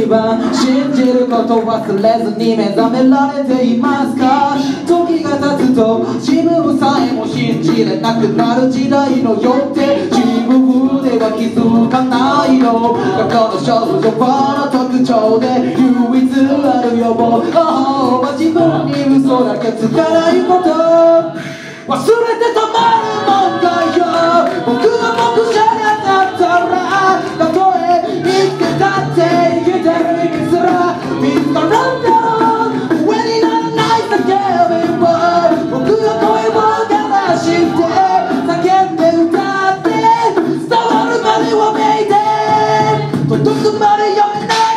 番信じること忘れずに目覚められていますか？時が経つと自分さえも信じれなくなる時代のよって自分では気づかないのがこの少女の特徴で唯一ある予防方法は自分に嘘だけつかないこと忘れてたまるもんだよ僕は僕じゃなかったらたとえ生きてたって生きてる意味すら見つからんだろう上にならない叫びを僕が声を鳴らして叫んで歌って伝わるまではメイデン届くまで読めない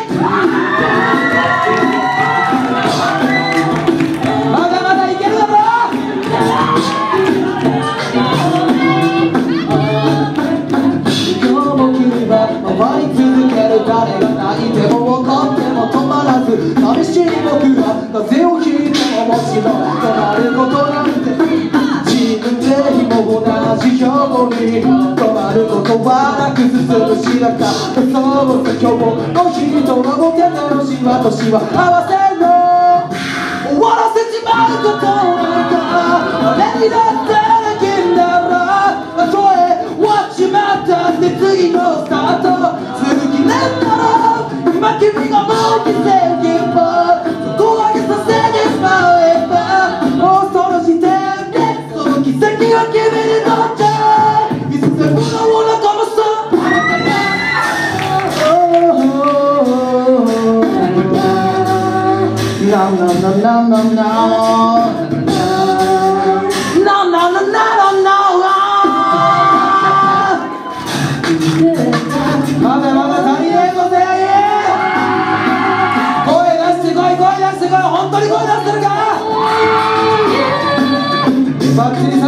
まだまだいけるだろ回り続ける誰が泣いても怒っても止まらず寂しい僕は風邪をひいてももちろん止まることなんて自分でも同じように止まることはなく進むしなかそうさ今日の人が持てたのし私は合わせの終わらせちまうことなんか誰にだってできんだろうたとえ終わっちまったって次のスタート続きなんだろう今君がもう奇跡を底上げさせてしまえばもうその時点でその奇跡は君にとっていつでもの仲間さNo no no no no no No no no no no まだまだ足りねえぞ全員声出してこい声出してこい本当に声出してるかバッチリ